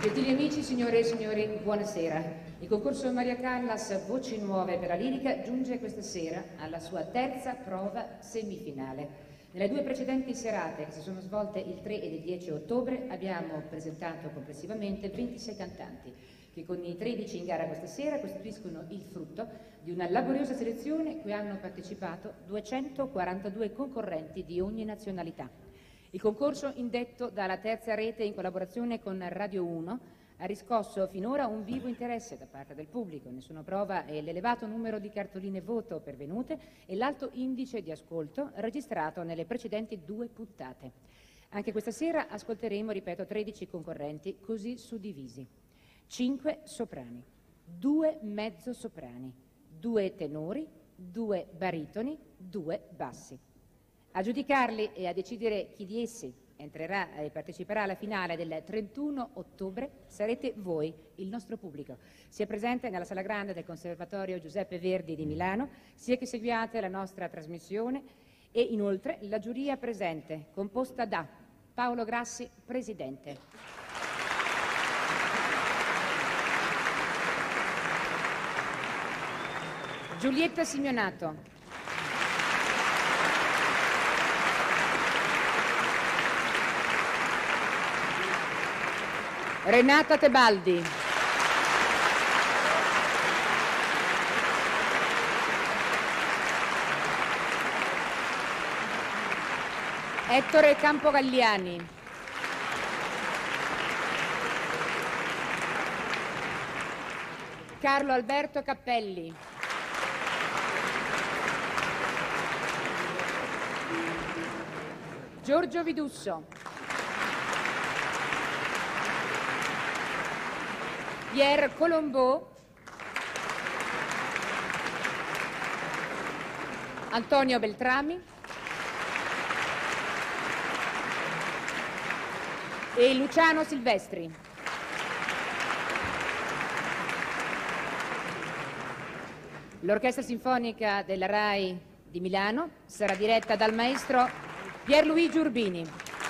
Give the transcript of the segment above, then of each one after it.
Gentili amici, signore e signori, buonasera. Il concorso Maria Callas Voci Nuove per la Lirica giunge questa sera alla sua terza prova semifinale. Nelle due precedenti serate, che si sono svolte il 3 ed il 10 ottobre, abbiamo presentato complessivamente 26 cantanti, che con i 13 in gara questa sera costituiscono il frutto di una laboriosa selezione cui hanno partecipato 242 concorrenti di ogni nazionalità. Il concorso indetto dalla Terza Rete in collaborazione con Radio 1 ha riscosso finora un vivo interesse da parte del pubblico. Ne sono prova l'elevato numero di cartoline voto pervenute e l'alto indice di ascolto registrato nelle precedenti due puntate. Anche questa sera ascolteremo, ripeto, 13 concorrenti così suddivisi: 5 soprani, 2 mezzosoprani, 2 tenori, 2 baritoni, 2 bassi. A giudicarli e a decidere chi di essi entrerà e parteciperà alla finale del 31 ottobre sarete voi, il nostro pubblico, sia presente nella Sala Grande del Conservatorio Giuseppe Verdi di Milano, sia che seguiate la nostra trasmissione, e inoltre la giuria presente, composta da Paolo Grassi, Presidente, Giulietta Simeonato, Renata Tebaldi, Ettore Campogalliani, Carlo Alberto Cappelli, Giorgio Vidusso, Pierre Colombo, Antonio Beltrami e Luciano Silvestri. L'Orchestra Sinfonica della RAI di Milano sarà diretta dal maestro Pierluigi Urbini.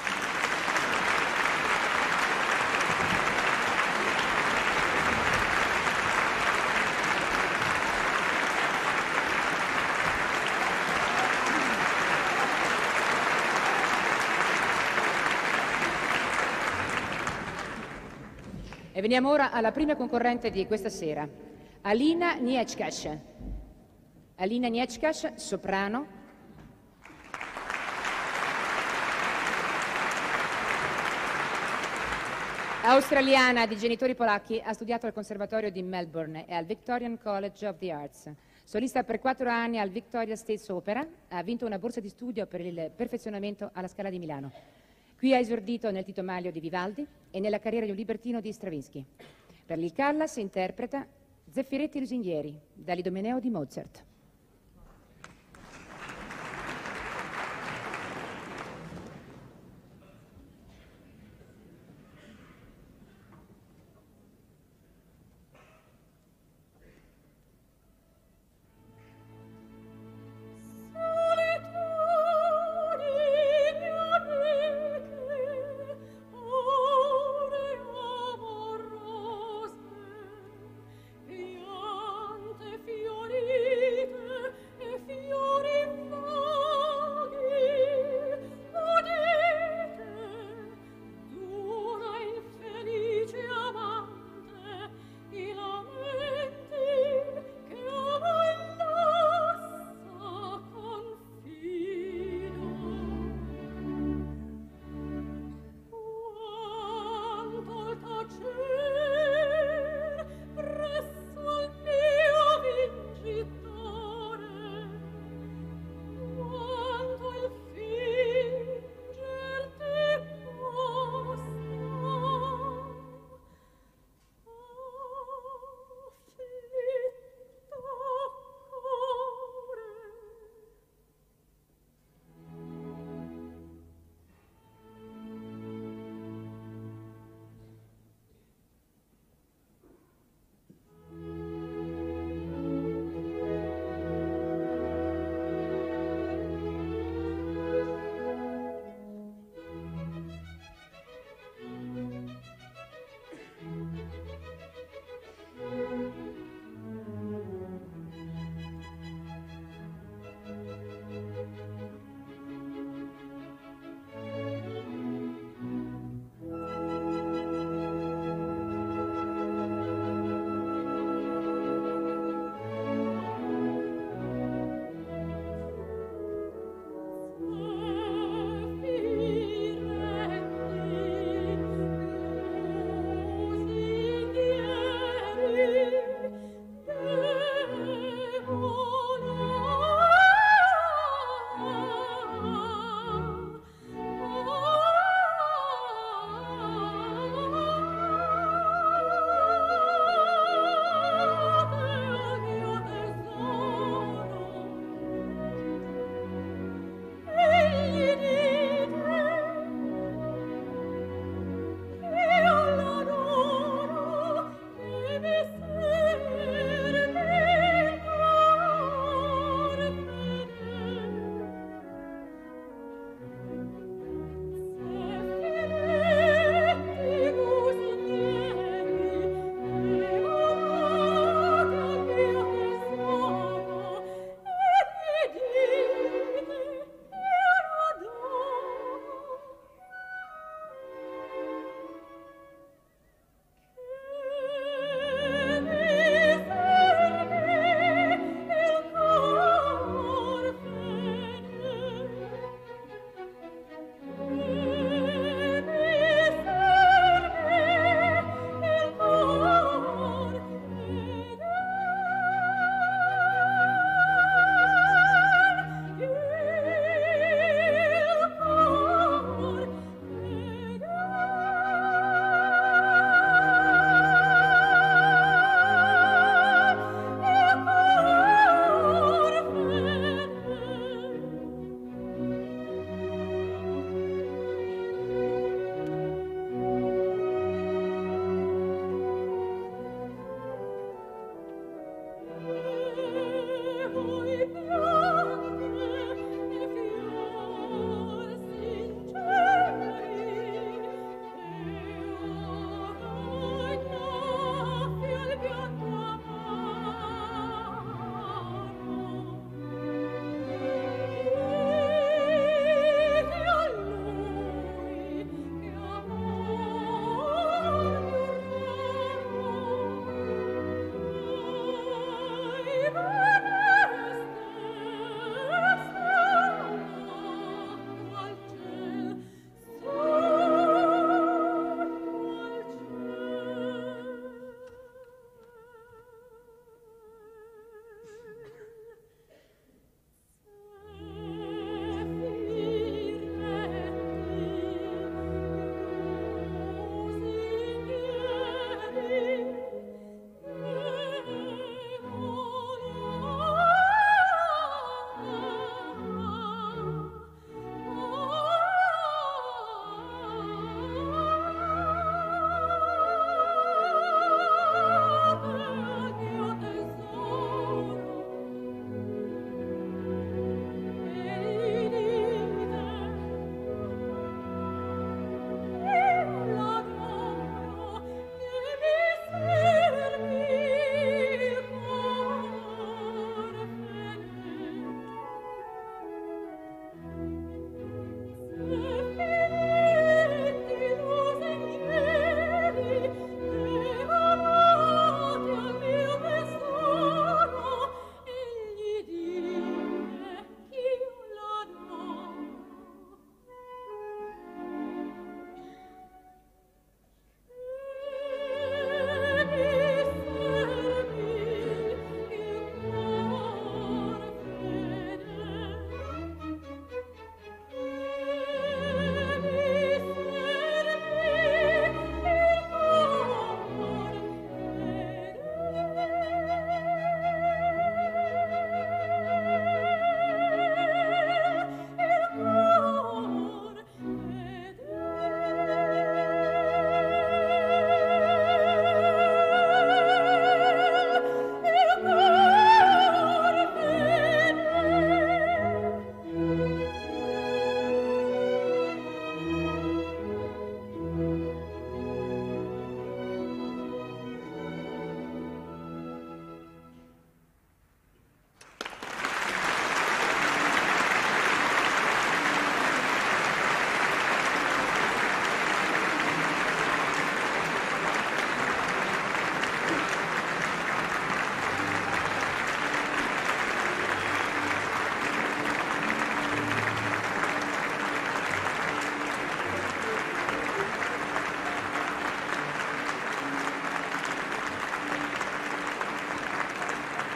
E veniamo ora alla prima concorrente di questa sera, Alina Nieczkasz. Alina Nieczkasz, soprano. Australiana di genitori polacchi, ha studiato al Conservatorio di Melbourne e al Victorian College of the Arts. Solista per 4 anni al Victoria State Opera, ha vinto una borsa di studio per il perfezionamento alla Scala di Milano. Qui ha esordito nel Tito Manlio di Vivaldi e nella Carriera di un libertino di Stravinsky. Per il Callas interpreta Zeffiretti Lusinghieri, dall'Idomeneo di Mozart. Fiori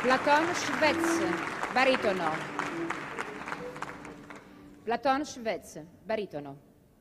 Platon Schwetz, baritono. Platon Schwetz, baritono.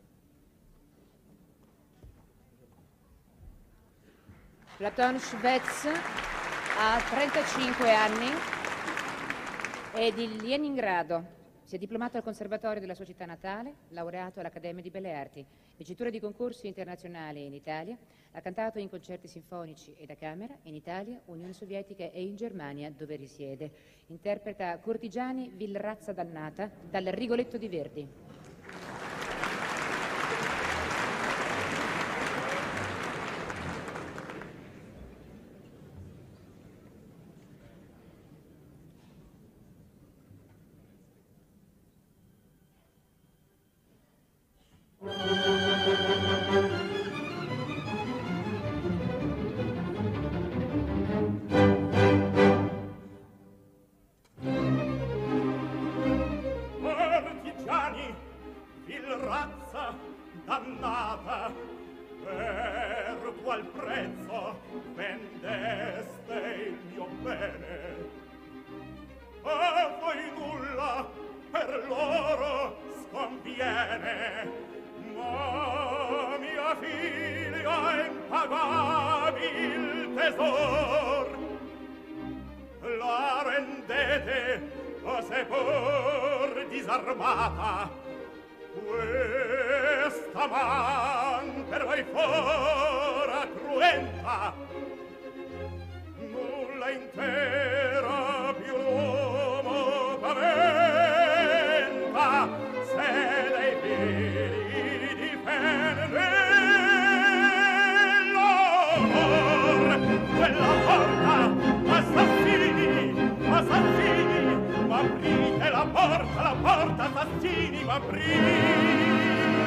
Platon Schwetz ha 35 anni, è di Leningrado. Si è diplomato al Conservatorio della sua città natale, laureato all'Accademia di Belle Arti, vincitore di concorsi internazionali in Italia, ha cantato in concerti sinfonici e da camera in Italia, Unione Sovietica e in Germania, dove risiede. Interpreta Cortigiani, Vil razza dannata, dal Rigoletto di Verdi. Dannata, per qual prezzo vendeste il mio bene? A voi nulla per loro sconviene, ma mia figlia è impagabil tesor. La rendete o seppur disarmata, questa man per voi fora cruenta, nulla intera più l'uomo paventa, se dei fili difende l'amor. Quella porta assassini, ma aprite la porta assassini, ma aprite.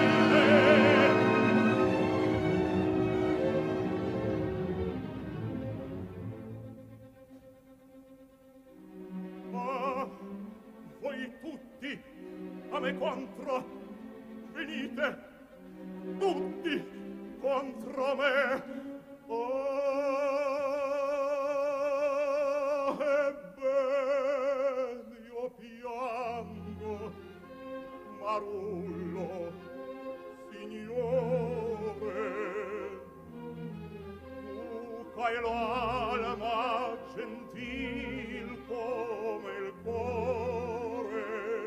Ma voi tutti a me contro venite, tutti contro me. Ebbene io piango, Marullo, signore, tu c'hai l'alma gentil come il cuore.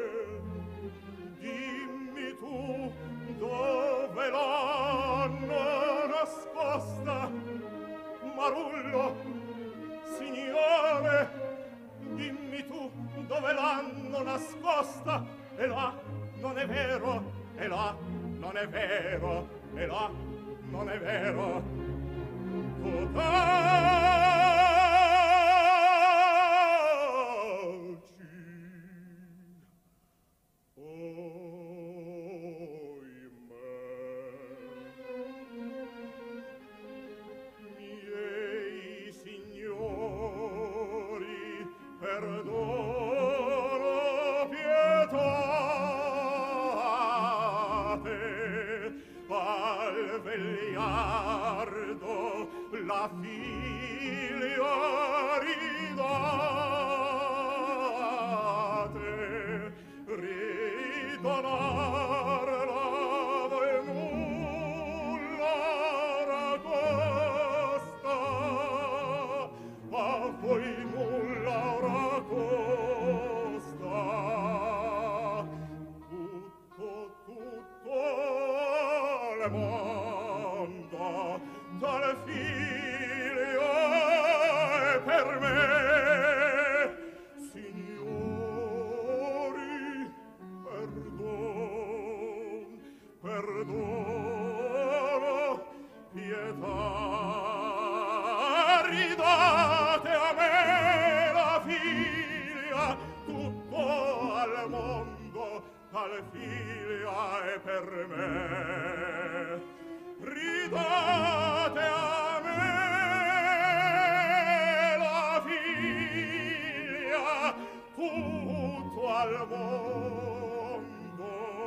Dimmi tu dove l'hanno nascosta, Marullo, signore, dimmi tu dove l'hanno nascosta. E là non è vero, e là non è vero, e là non è vero. Tu taci, miei signori, perdono, pietate, al vegliardo la figlia ridate, ridonarla voi nulla racosta, a voi nulla racosta. Tutto le mondo dal figlio è per me. Signori, perdono, pietà, ridate a me la figlia, tutto al mondo dal figlia è per me. Ridate a me la figlia, tutto al mondo.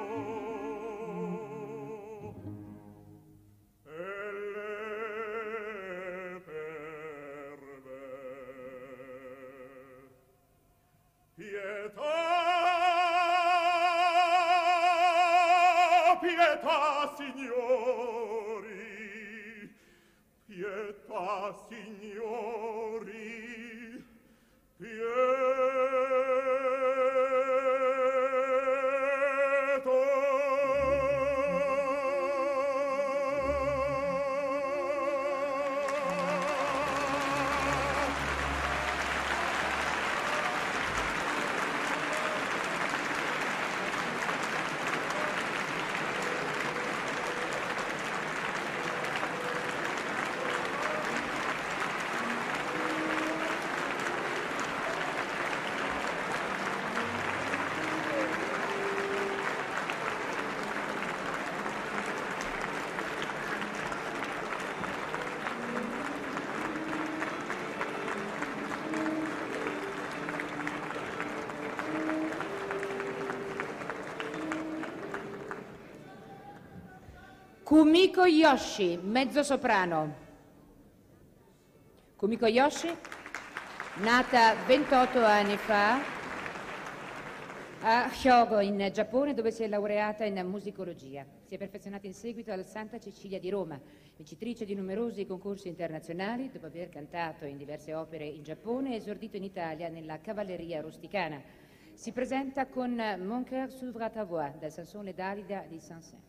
E lei per me. pietà, signori, pietà, signori, Kumiko Yoshi, mezzosoprano. Kumiko Yoshi, nata 28 anni fa a Hyogo in Giappone, dove si è laureata in musicologia. Si è perfezionata in seguito al Santa Cecilia di Roma, vincitrice di numerosi concorsi internazionali, dopo aver cantato in diverse opere in Giappone e esordito in Italia nella cavalleria rusticana. Si presenta con Mon cœur s'ouvre à ta voix, dal Sansone Dalida di Saint-Saëns.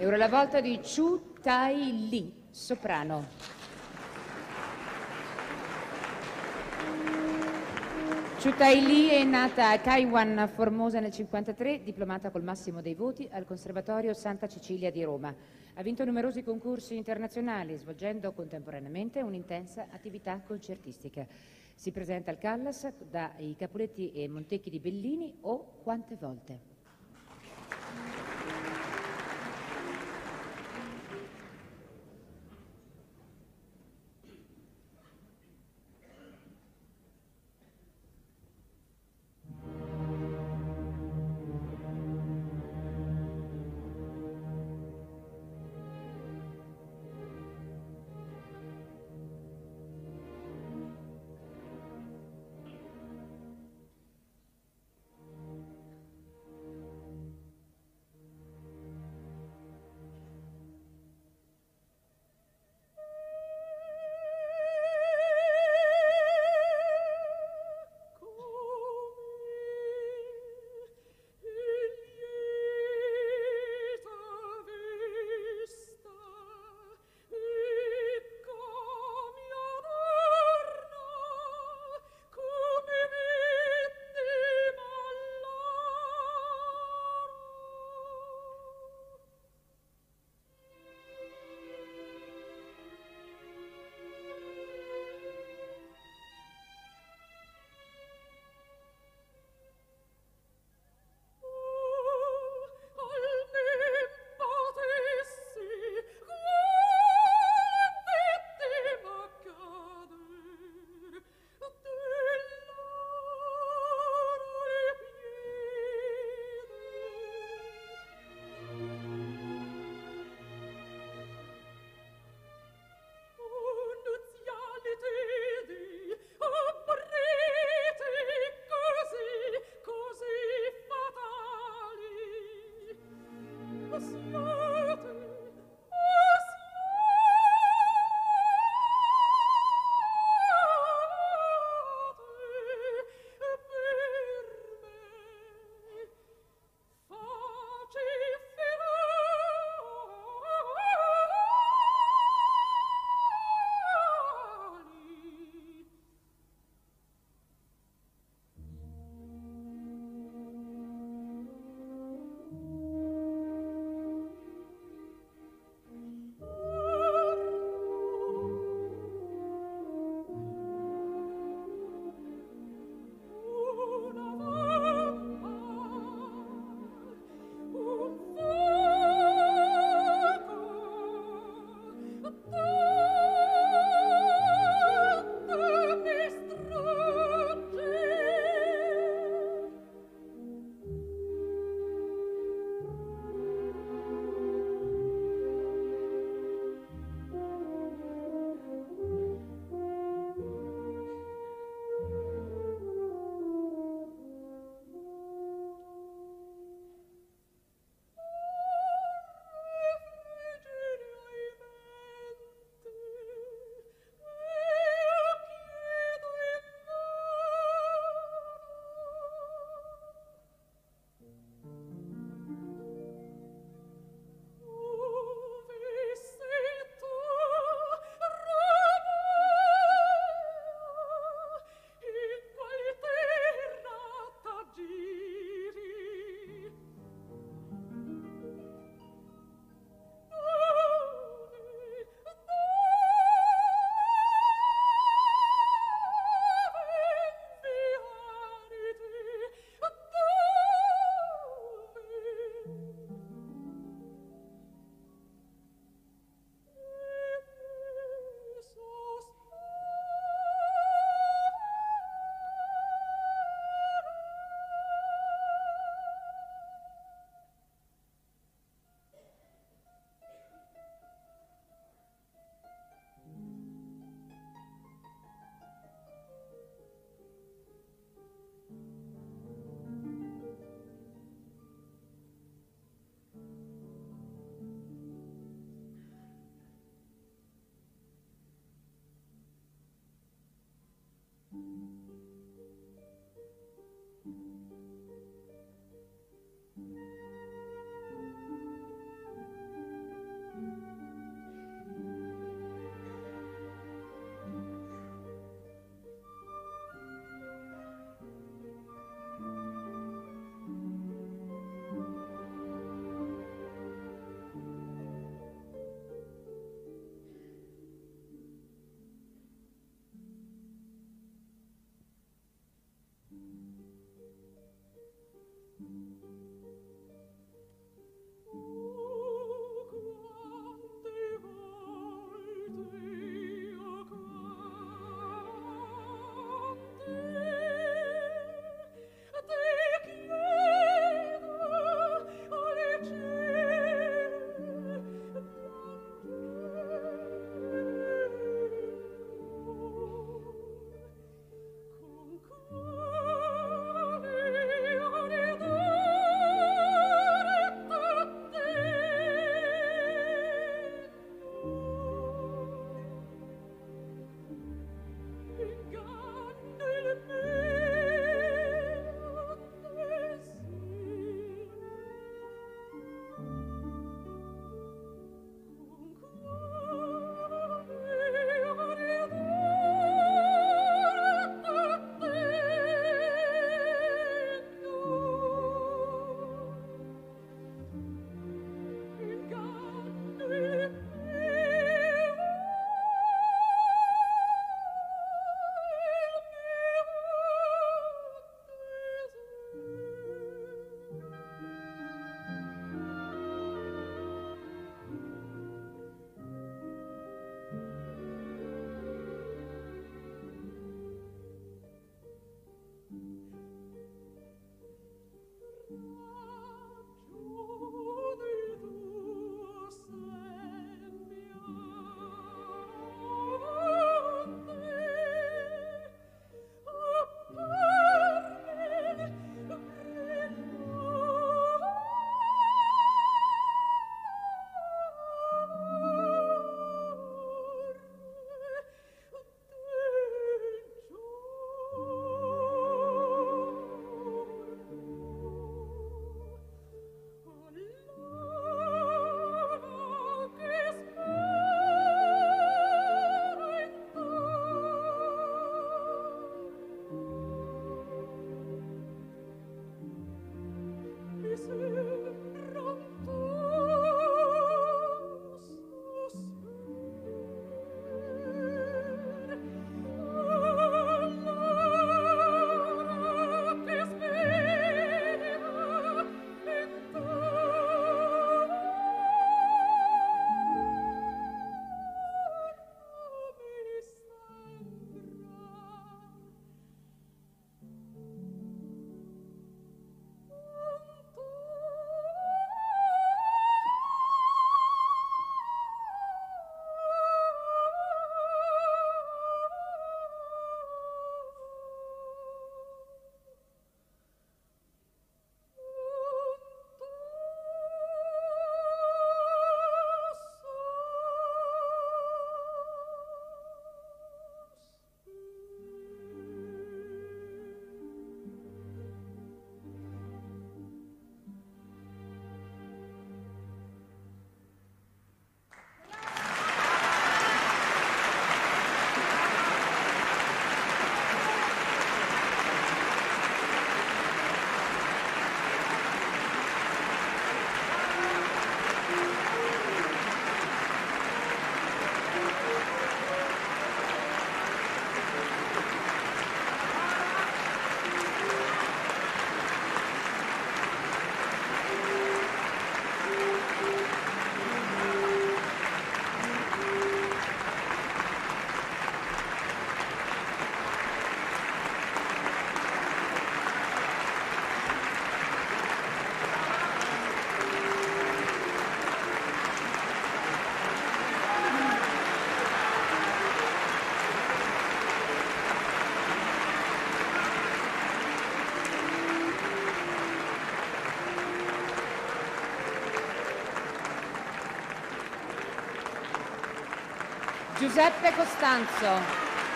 E ora la volta di Chu Tai Li, soprano. Chu Tai Li è nata a Kaiwan, Formosa nel 1953, diplomata col massimo dei voti al Conservatorio Santa Cecilia di Roma. Ha vinto numerosi concorsi internazionali, svolgendo contemporaneamente un'intensa attività concertistica. Si presenta al Callas dai Capuletti e Montecchi di Bellini o Quante volte. Giuseppe Costanzo.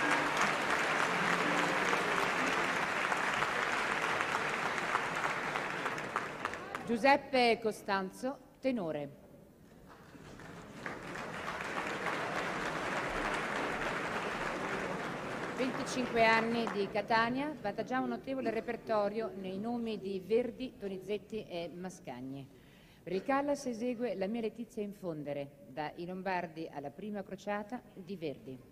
Giuseppe Costanzo, tenore. «25 anni di Catania, vantaggiamo un notevole repertorio nei nomi di Verdi, Donizetti e Mascagni. Per il Callas esegue La mia Letizia infondere, da I Lombardi alla prima crociata di Verdi».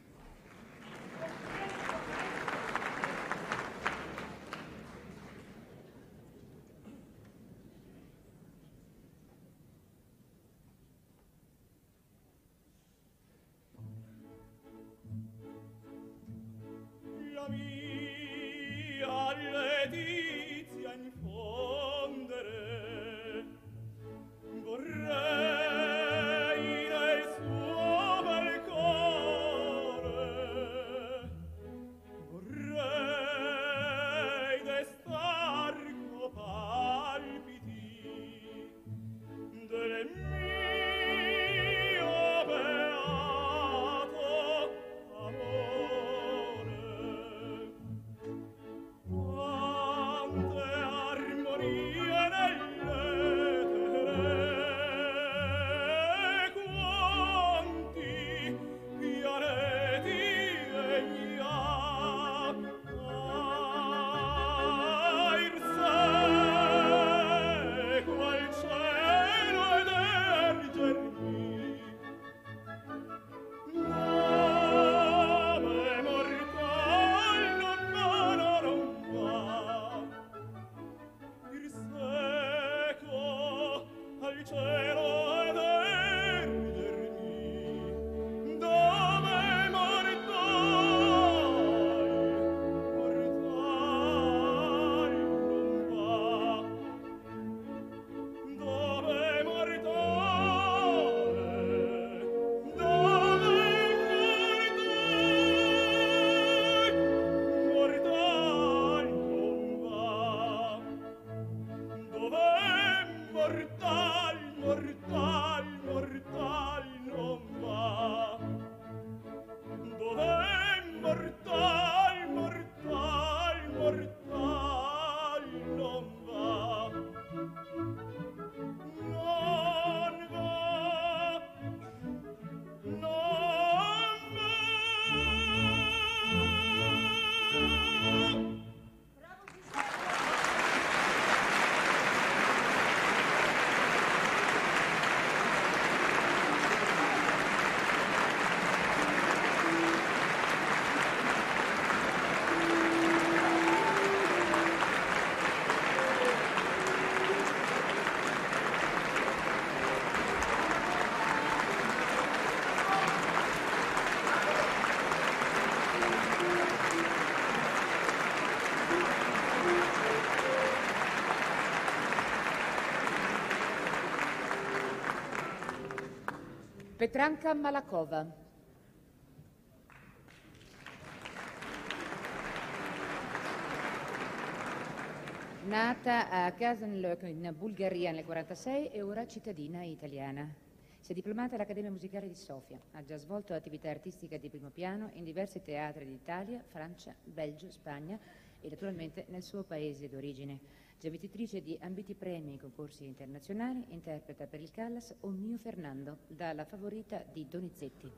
Petranka Malakova. Nata a Kazanløk in Bulgaria nel 1946 e ora cittadina italiana. Si è diplomata all'Accademia Musicale di Sofia. Ha già svolto attività artistica di primo piano in diversi teatri d'Italia, Francia, Belgio, Spagna e naturalmente nel suo paese d'origine. Già vincitrice di ambiti premi in concorsi internazionali, interpreta per il Callas O mio Fernando, dalla Favorita di Donizetti.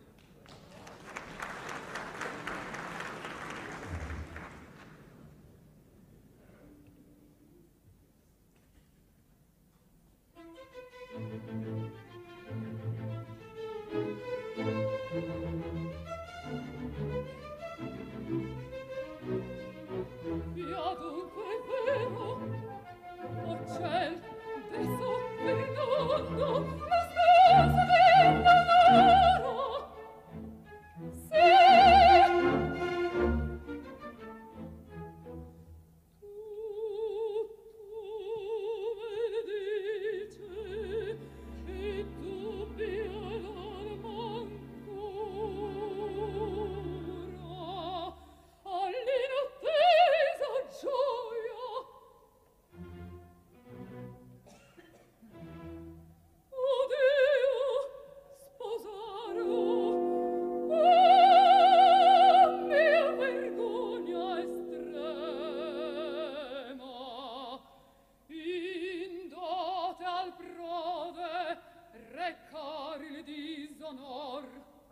d'onor.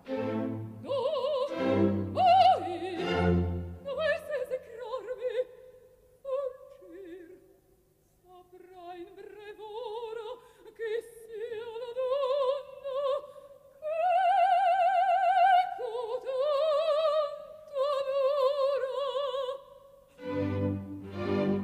No, oi, dove sei secrarmi? Fuggir, saprà in brev'ora che sia la donna che cotanto adora.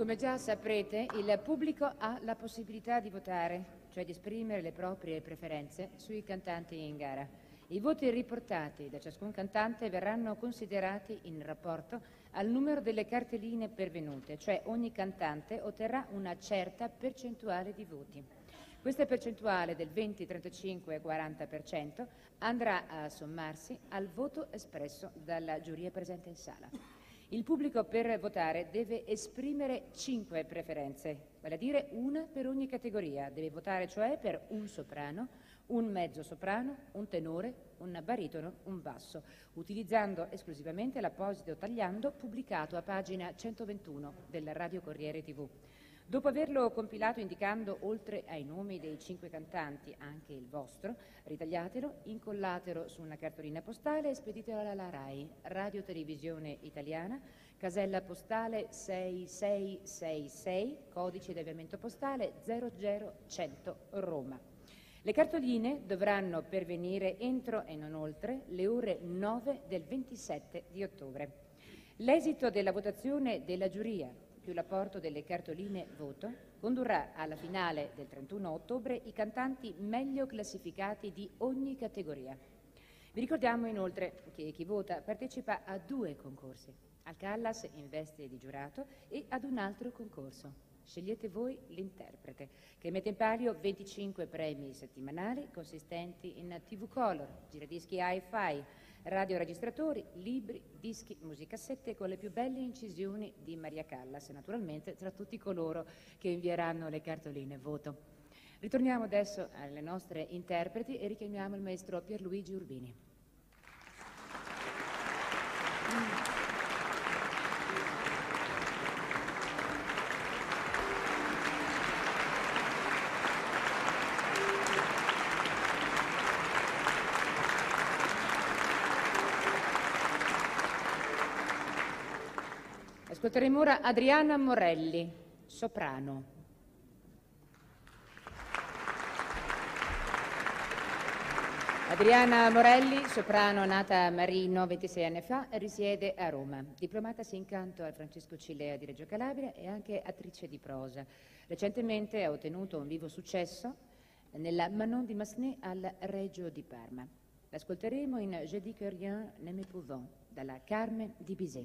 Come già saprete, il pubblico ha la possibilità di votare, cioè di esprimere le proprie preferenze sui cantanti in gara. I voti riportati da ciascun cantante verranno considerati in rapporto al numero delle cartelline pervenute, cioè ogni cantante otterrà una certa percentuale di voti. Questa percentuale del 20, 35 e 40% andrà a sommarsi al voto espresso dalla giuria presente in sala. Il pubblico per votare deve esprimere 5 preferenze, vale a dire una per ogni categoria. Deve votare cioè per un soprano, un mezzo soprano, un tenore, un baritono, un basso, utilizzando esclusivamente l'apposito tagliando pubblicato a pagina 121 del Radio Corriere TV. Dopo averlo compilato indicando, oltre ai nomi dei 5 cantanti, anche il vostro, ritagliatelo, incollatelo su una cartolina postale e speditelo alla RAI, Radio Televisione Italiana, casella postale 6666, codice di avviamento postale 00100 Roma. Le cartoline dovranno pervenire entro e non oltre le ore 9 del 27 di ottobre. L'esito della votazione della giuria più l'apporto delle cartoline voto, condurrà alla finale del 31 ottobre i cantanti meglio classificati di ogni categoria. Vi ricordiamo inoltre che chi vota partecipa a 2 concorsi, al Callas in veste di giurato e ad un altro concorso. Scegliete voi l'interprete, che mette in palio 25 premi settimanali consistenti in TV Color, giradischi hi-fi, radioregistratori, libri, dischi, musicassette con le più belle incisioni di Maria Callas e naturalmente tra tutti coloro che invieranno le cartoline voto. Ritorniamo adesso alle nostre interpreti e richiamiamo il maestro Pierluigi Urbini. Ascolteremo ora Adriana Morelli, soprano. Adriana Morelli, soprano nata a Marino 26 anni fa, risiede a Roma. Diplomatasi in canto al Francesco Cilea di Reggio Calabria e anche attrice di prosa. Recentemente ha ottenuto un vivo successo nella Manon di Massenet al Regio di Parma. L'ascolteremo in Je dis que rien ne m'épouvant, dalla Carmen di Bizet.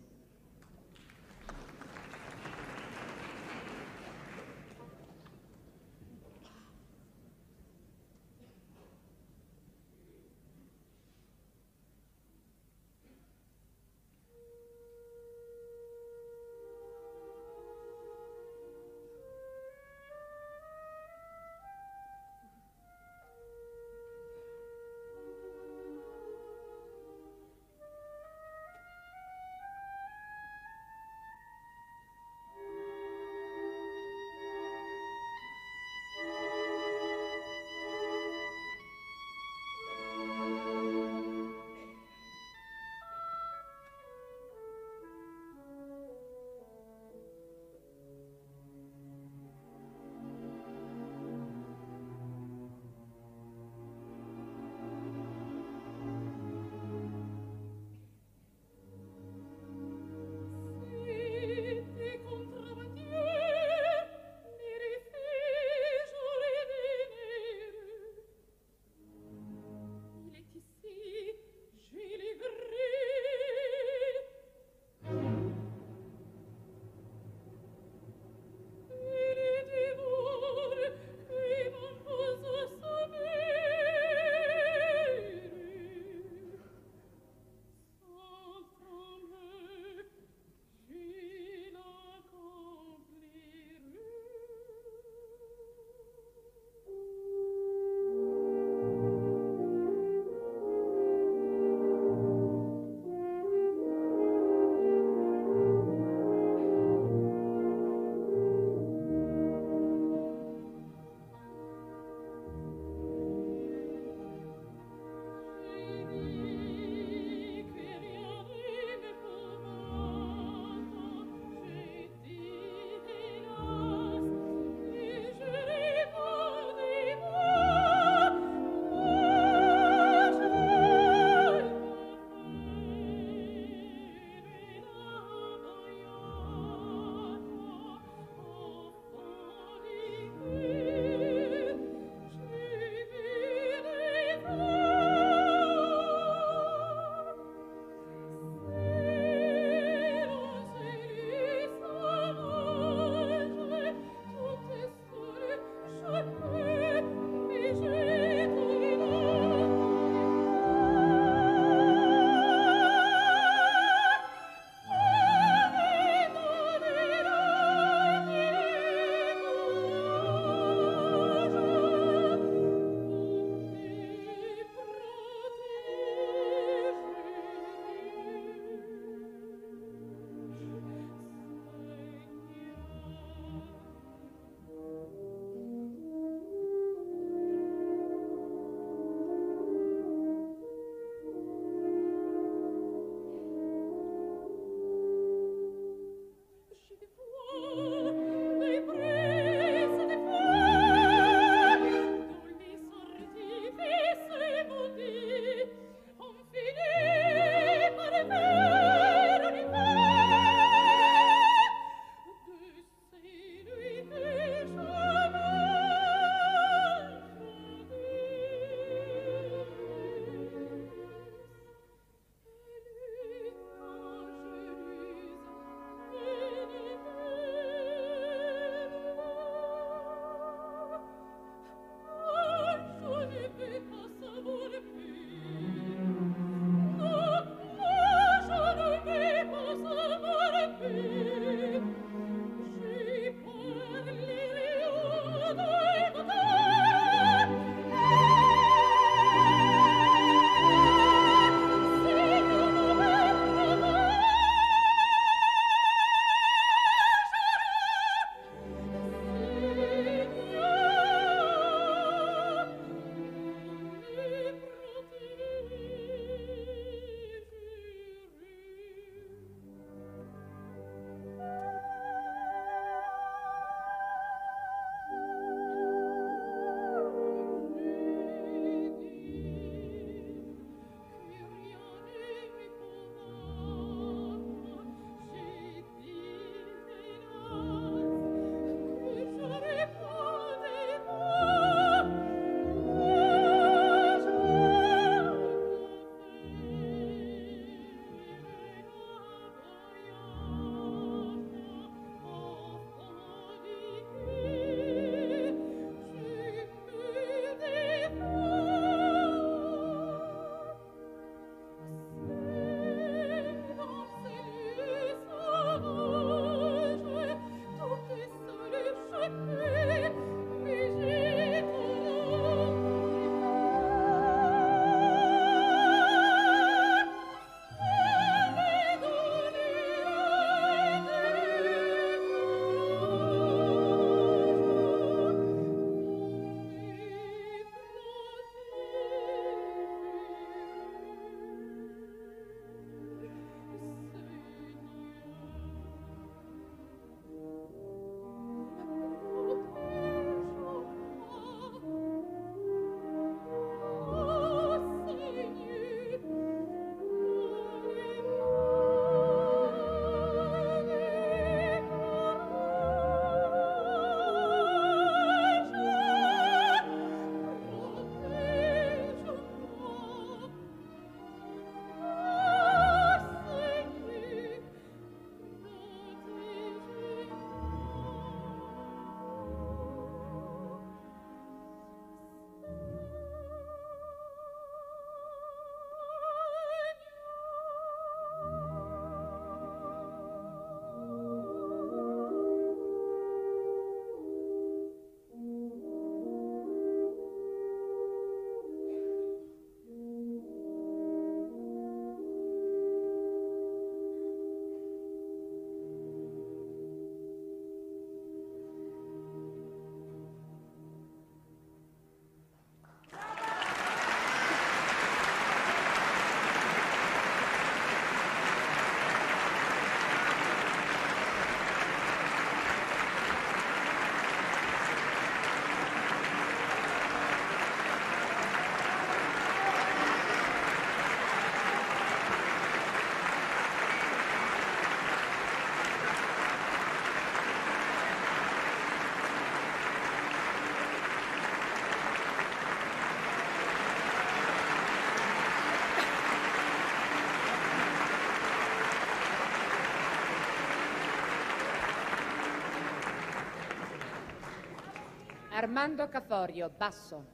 Armando Caforio, basso.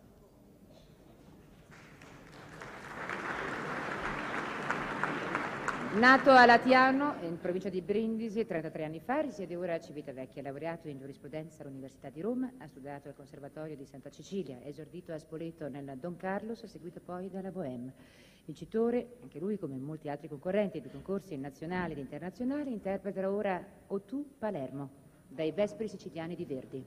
Nato a Latiano, in provincia di Brindisi, 33 anni fa, risiede ora a Civitavecchia, laureato in giurisprudenza all'Università di Roma, ha studiato al Conservatorio di Santa Cecilia, esordito a Spoleto nel Don Carlos, seguito poi dalla Bohème. Vincitore, anche lui come molti altri concorrenti di concorsi nazionali ed internazionali, interpreta ora O tu Palermo, dai Vespri siciliani di Verdi.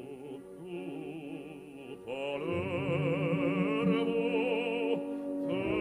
Palermo,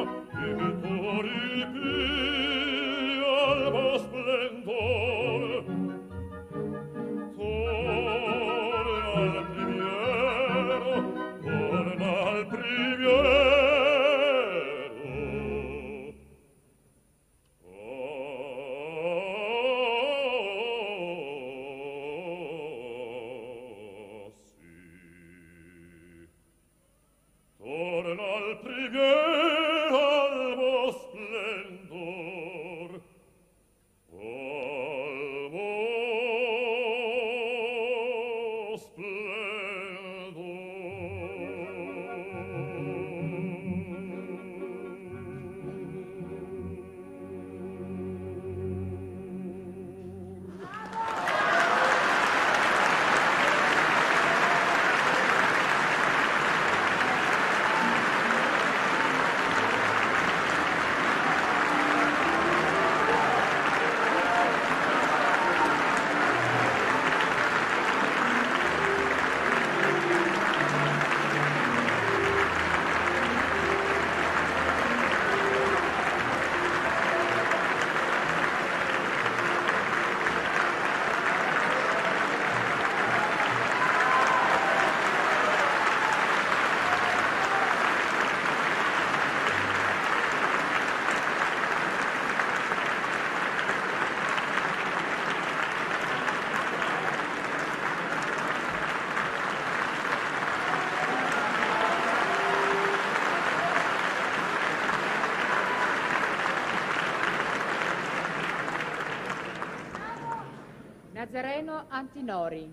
Nazareno Antinori.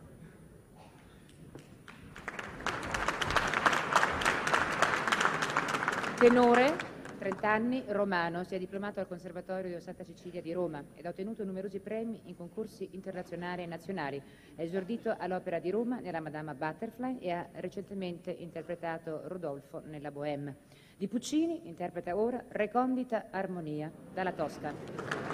Tenore, 30 anni, romano, si è diplomato al Conservatorio di Santa Cecilia di Roma ed ha ottenuto numerosi premi in concorsi internazionali e nazionali. È esordito all'Opera di Roma nella Madama Butterfly e ha recentemente interpretato Rodolfo nella Bohème. Di Puccini interpreta ora Recondita Armonia dalla Tosca.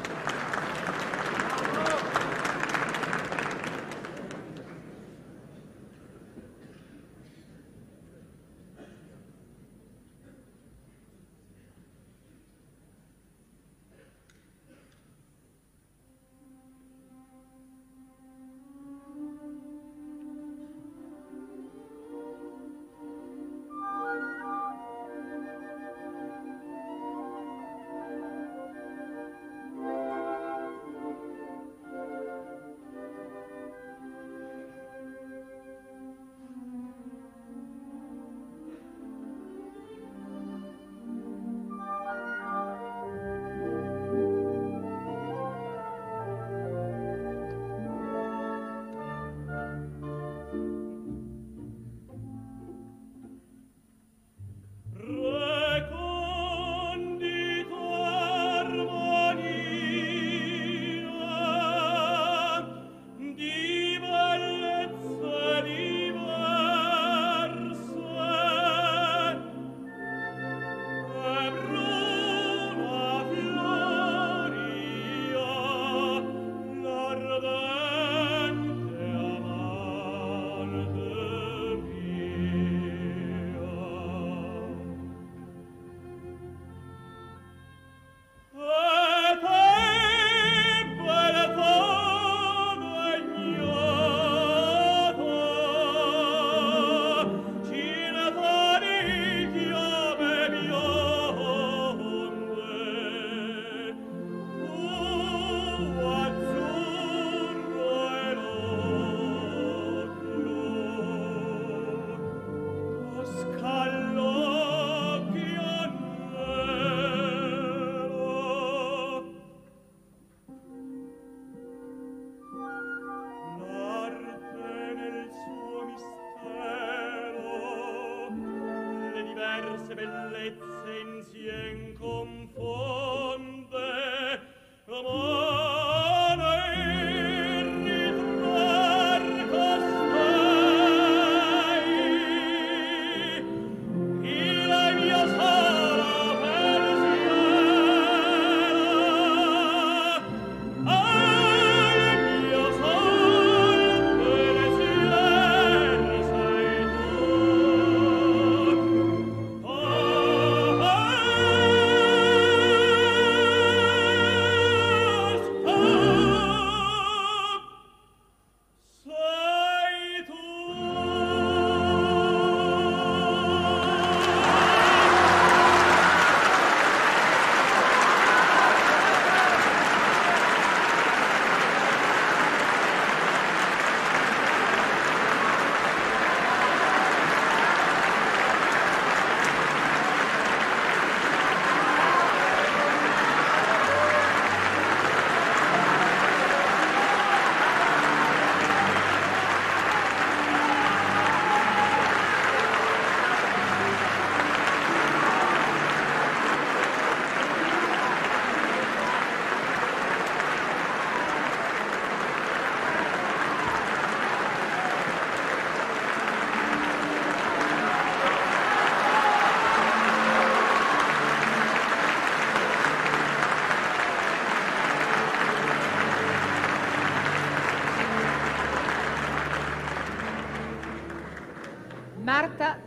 Oh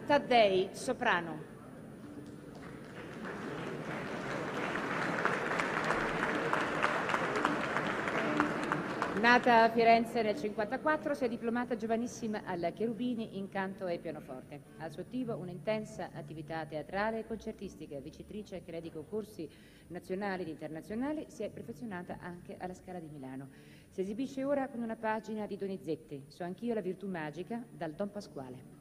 Taddei, soprano. Nata a Firenze nel 1954, si è diplomata giovanissima alla Cherubini in canto e pianoforte. Al suo attivo un'intensa attività teatrale e concertistica. Vincitrice anche di concorsi nazionali ed internazionali, si è perfezionata anche alla Scala di Milano. Si esibisce ora con una pagina di Donizetti, So anch'io la virtù magica, dal Don Pasquale.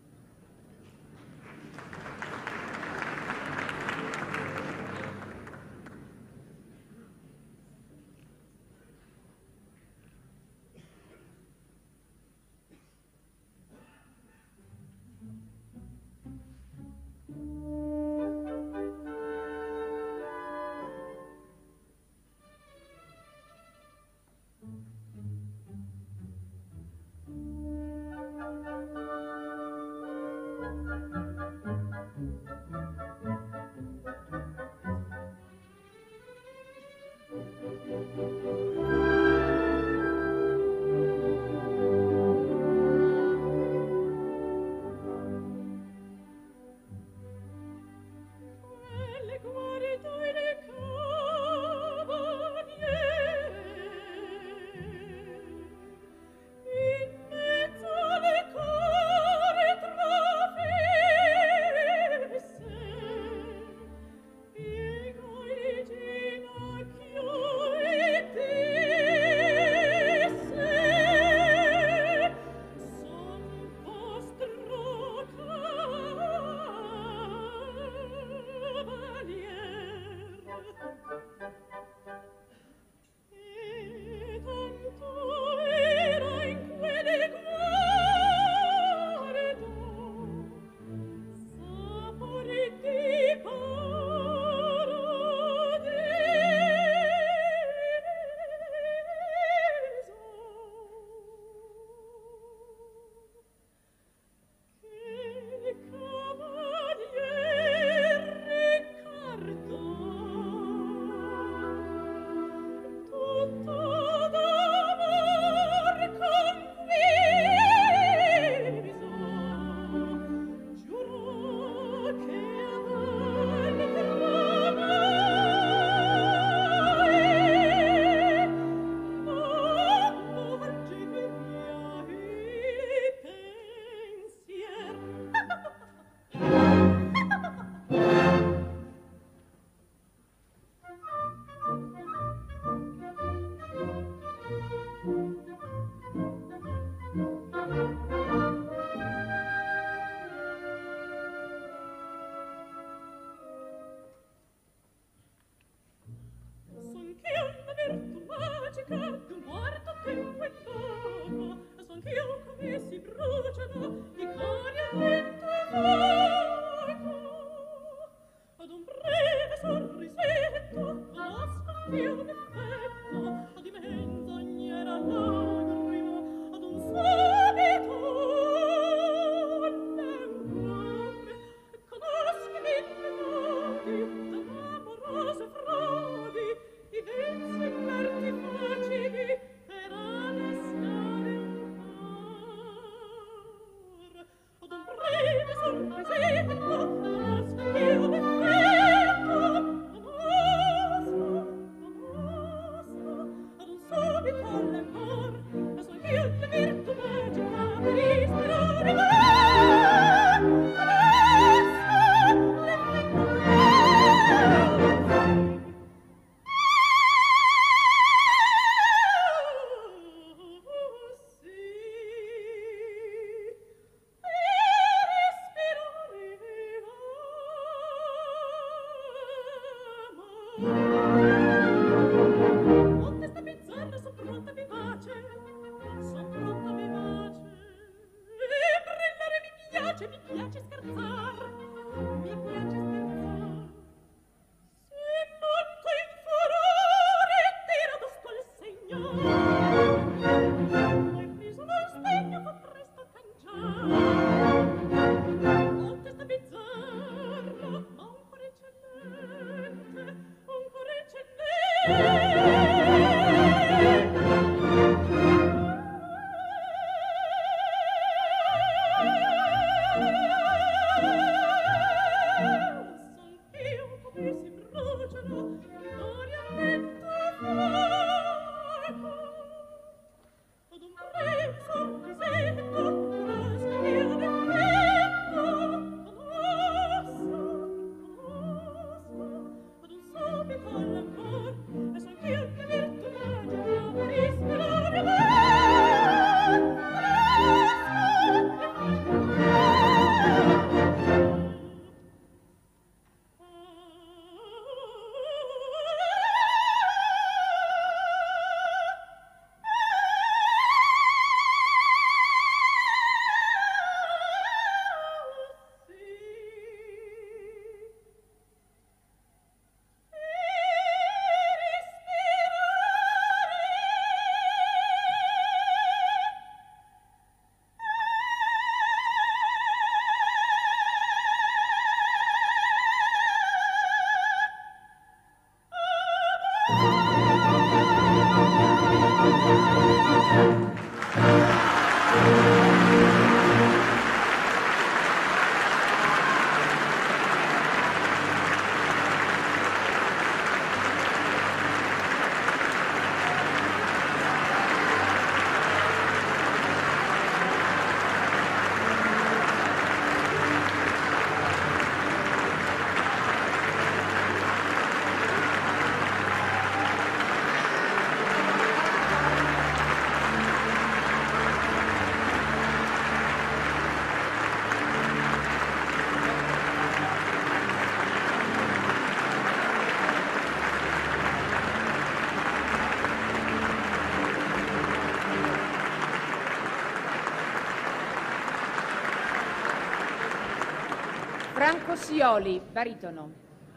Franco Sioli, baritono.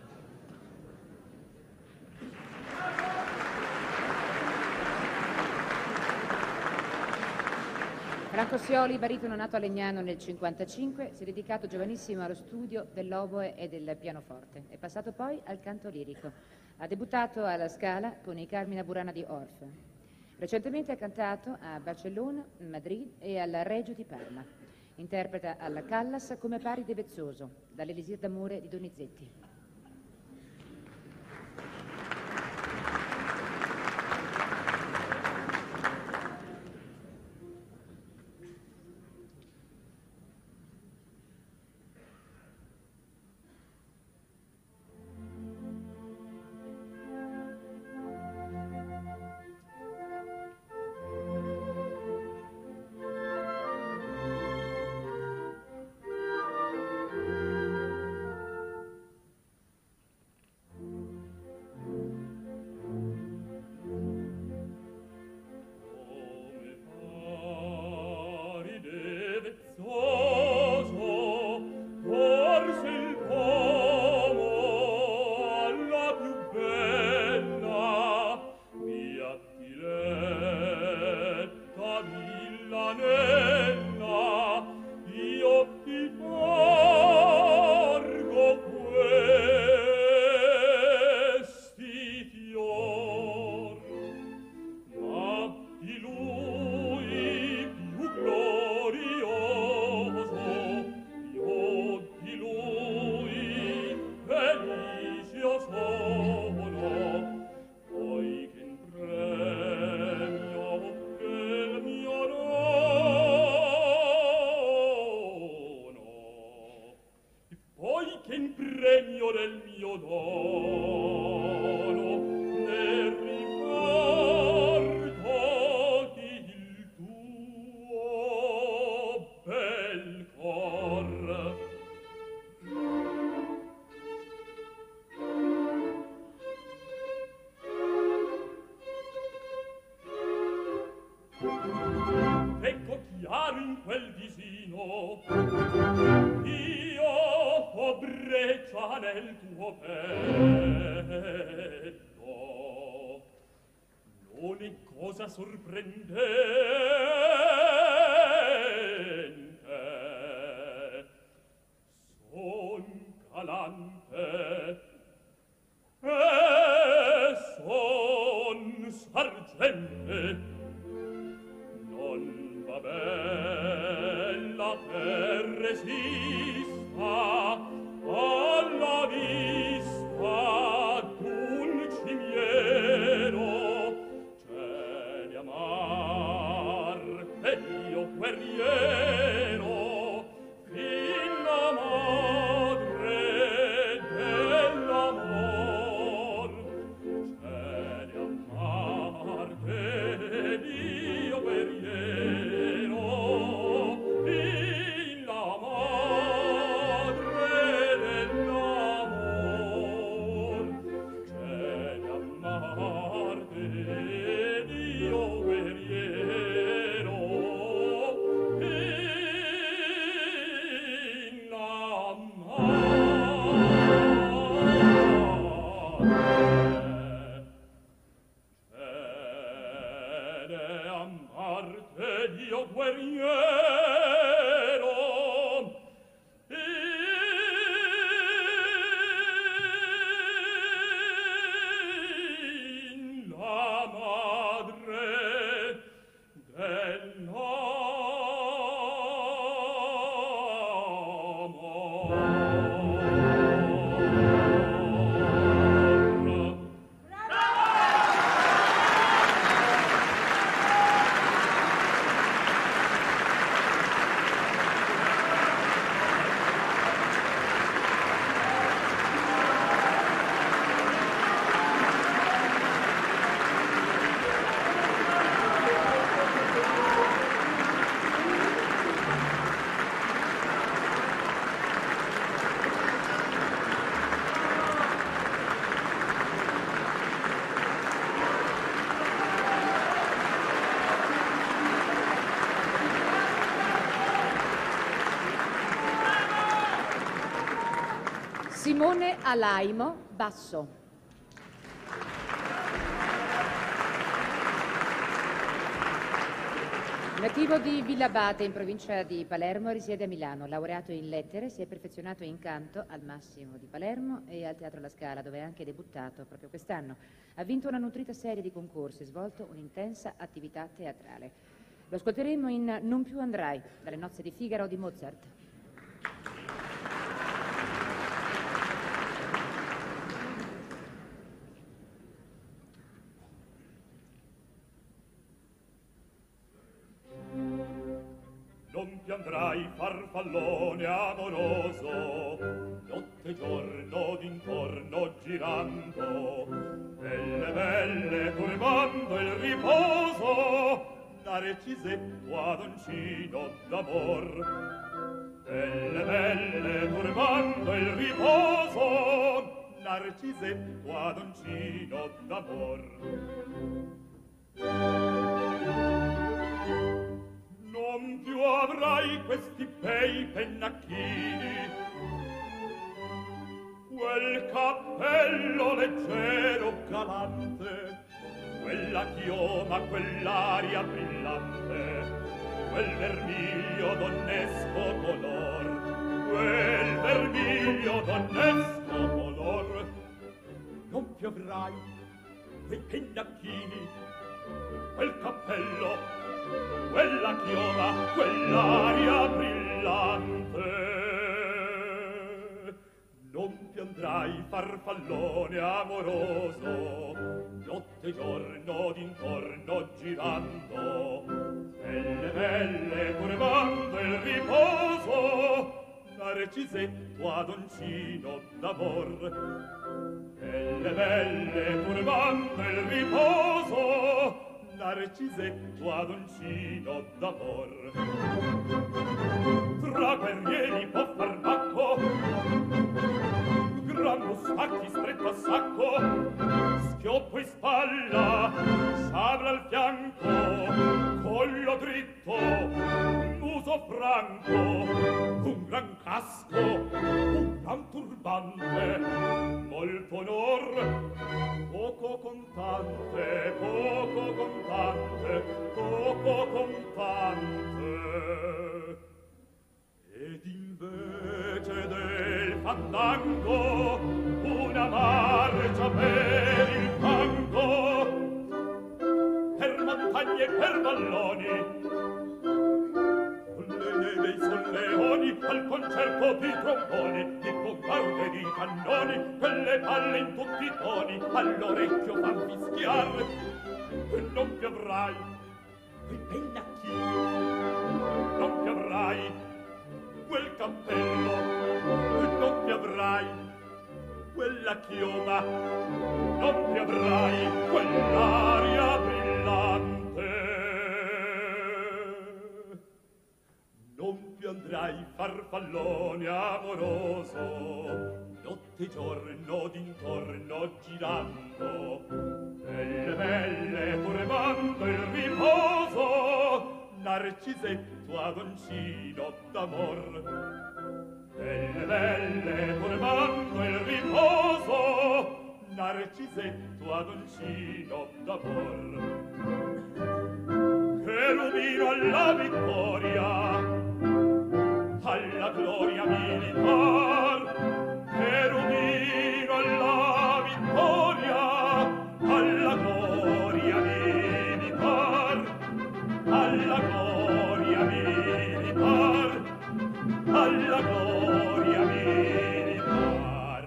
Franco Sioli, baritono nato a Legnano nel 1955, si è dedicato giovanissimo allo studio dell'oboe e del pianoforte. È passato poi al canto lirico. Ha debuttato alla Scala con i Carmina Burana di Orff. Recentemente ha cantato a Barcellona, Madrid e al Regio di Parma. Interpreta alla Callas come Paride Vezzoso, dall'Elisir d'amore di Donizetti. Simone Alaimo, basso. Nativo di Villabate, in provincia di Palermo, risiede a Milano. Laureato in lettere, si è perfezionato in canto al Massimo di Palermo e al Teatro La Scala, dove è anche debuttato proprio quest'anno. Ha vinto una nutrita serie di concorsi e svolto un'intensa attività teatrale. Lo ascolteremo in Non più andrai, dalle Nozze di Figaro di Mozart. Non piangrai, farfallone amoroso, notte e giorno d'intorno girando, belle turbando il riposo, Narcisetto adoncino d'amor. Belle turbando il riposo, Narcisetto adoncino d'amor. Non più avrai questi bei pennacchini, quel cappello leggero galante, quella chioma, quell'aria brillante, quel vermiglio donnesco color, quel vermiglio donnesco color. Non più avrai quei pennacchini, quel cappello, quella chioma, quell'aria brillante. Non piandrai, farfallone amoroso, notte e giorno d'intorno girando, belle turbando il riposo, Narcisetto adoncino d'amor. Belle turbando il riposo, Narcisetto adoncino d'amor. Tra guerrieri può far bacco, gran muscati stretto a sacco, schioppo in spalla, sabra al fianco, collo dritto, muso franco, un gran casco, un gran turbante, molto onor, poco contante, poco contante, poco contante. Ed invece del fandango una marcia per il fango, per montagne e per valloni, dei solleoni al concerto di tromboni, di bombarde di cannoni, quelle palle in tutti i toni all'orecchio fan fischiar. Non più avrai quei pennacchini, non più avrai quel cappello, non più avrai quella chioma, non più avrai quell'aria brillante. Non più andrai, farfallone amoroso, notte e giorno d'intorno girando, belle turbando il riposo, Narcisetto adoncino d'amor. Belle turbando il riposo, Narcisetto adoncino d'amor. Cherubino alla vittoria, alla gloria militar, cherubino alla vittoria, alla gloria militar, alla gloria militar, alla gloria militar.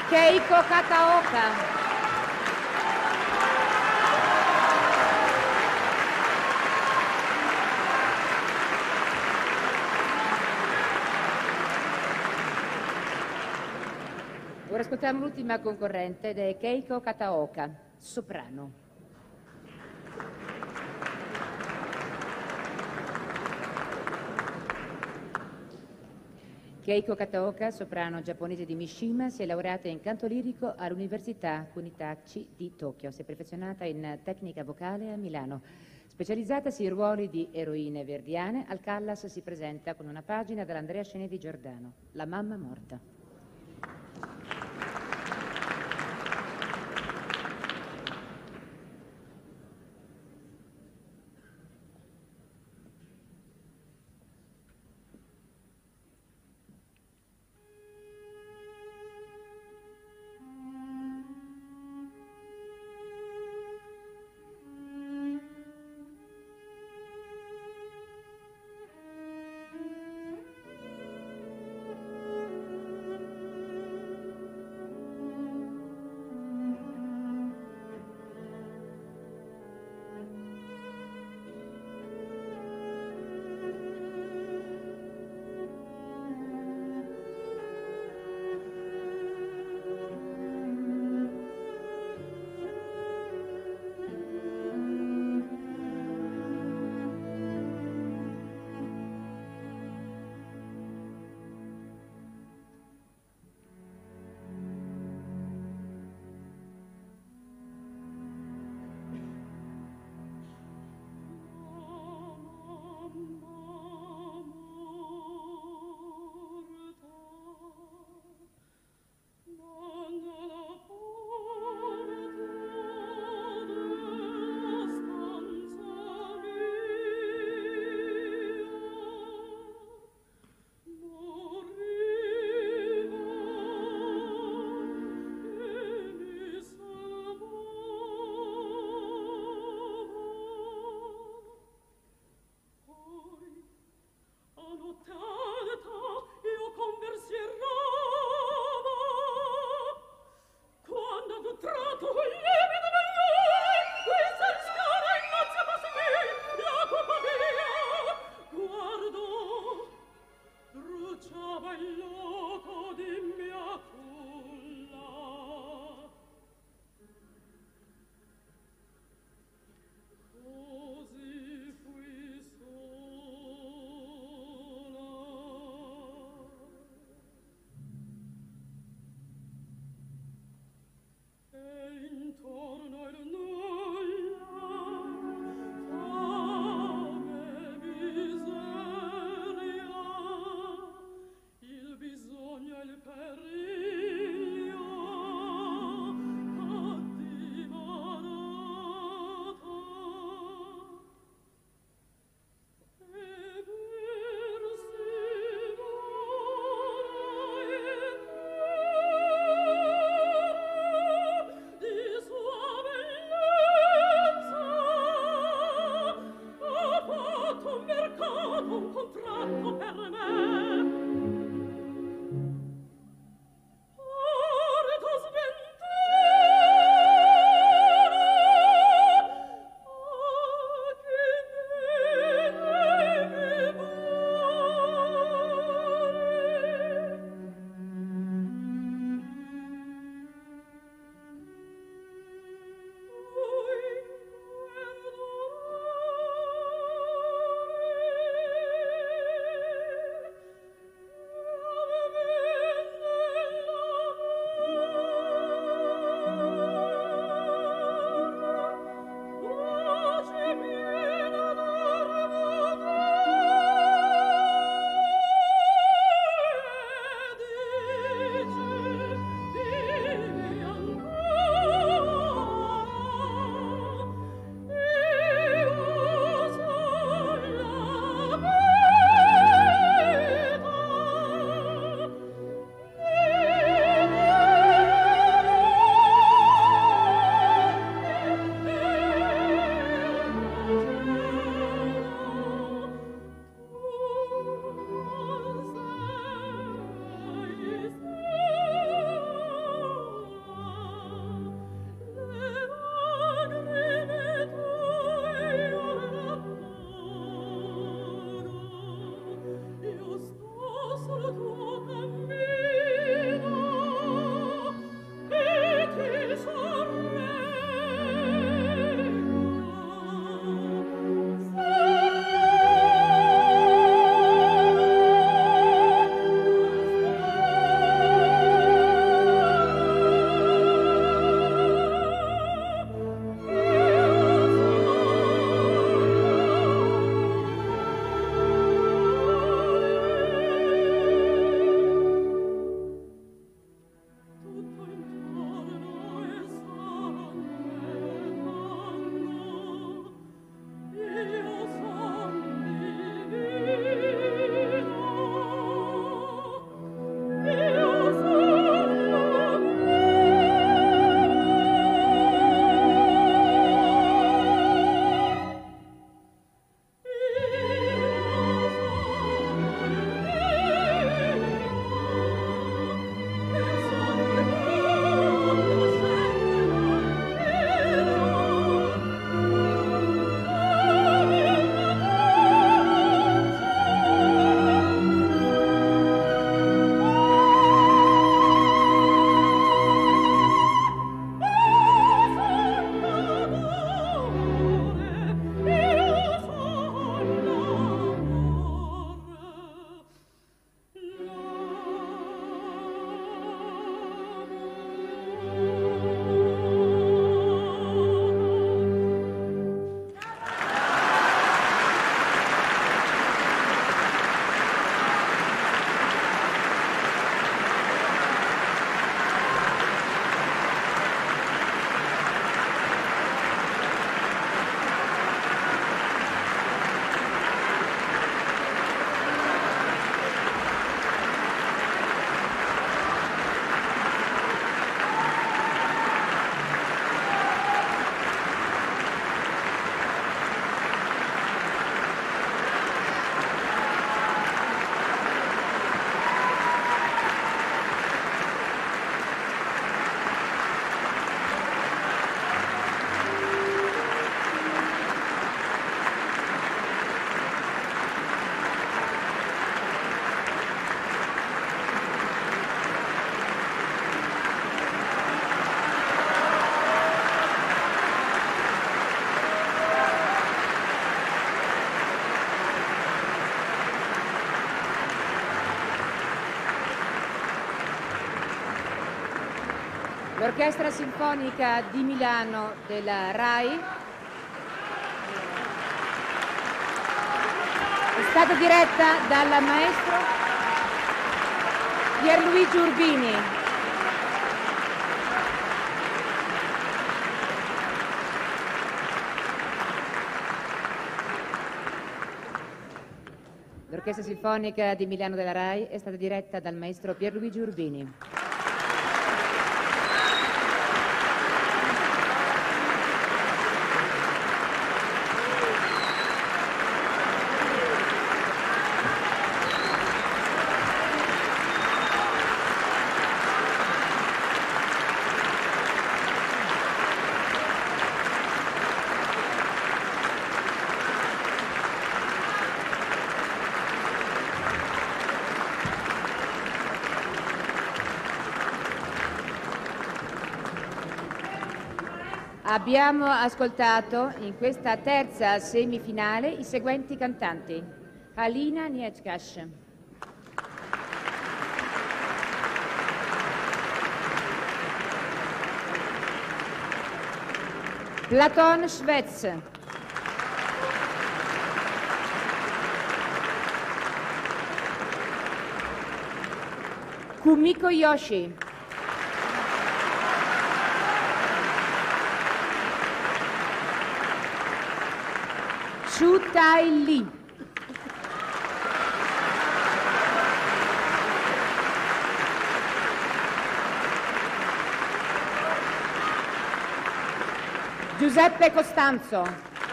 Keiko Kataoka. Ora ascoltiamo l'ultima concorrente ed è Keiko Kataoka, soprano. Keiko Kataoka, soprano giapponese di Mishima, si è laureata in canto lirico all'Università Kunitachi di Tokyo. Si è perfezionata in tecnica vocale a Milano. Specializzatasi in ruoli di eroine verdiane, al Callas si presenta con una pagina dall'Andrea Scene di Giordano, La mamma morta. Il L'Orchestra Sinfonica di Milano della RAI è stata diretta dal maestro Pierluigi Urbini. L'Orchestra Sinfonica di Milano della RAI è stata diretta dal maestro Pierluigi Urbini. Abbiamo ascoltato in questa terza semifinale i seguenti cantanti: Halina Nietkash, Platon Schwetz, Kumiko Yoshi, Chu Tai Li, Giuseppe Costanzo,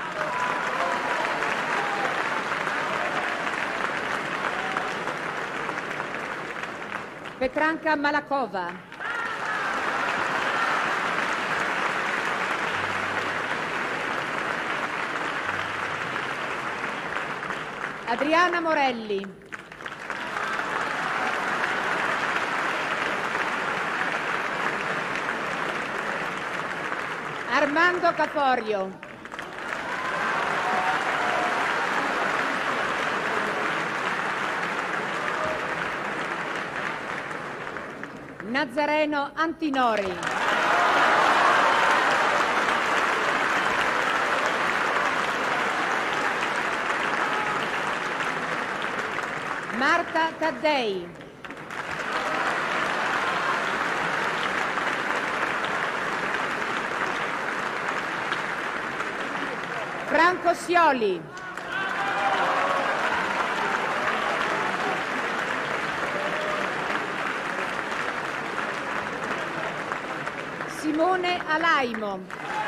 Petranka Malakova, Adriana Morelli, Armando Caforio. Nazareno Antinori. Marta Taddei. Franco Scioli. Simone Alaimo.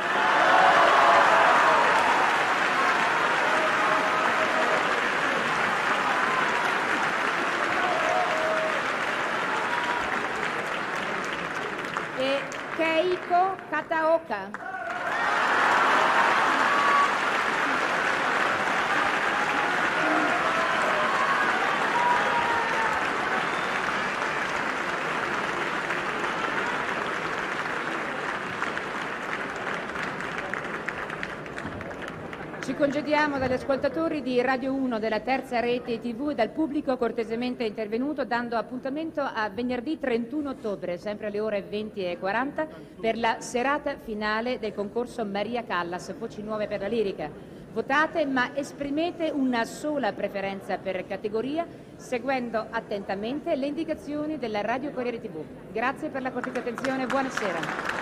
E Keiko Kataoka. Ci congediamo dagli ascoltatori di Radio 1 della terza rete TV e dal pubblico cortesemente intervenuto, dando appuntamento a venerdì 31 ottobre, sempre alle ore 20:40, per la serata finale del concorso Maria Callas, Voci Nuove per la Lirica. Votate, ma esprimete una sola preferenza per categoria, seguendo attentamente le indicazioni della Radio Corriere TV. Grazie per la cortese attenzione, buonasera.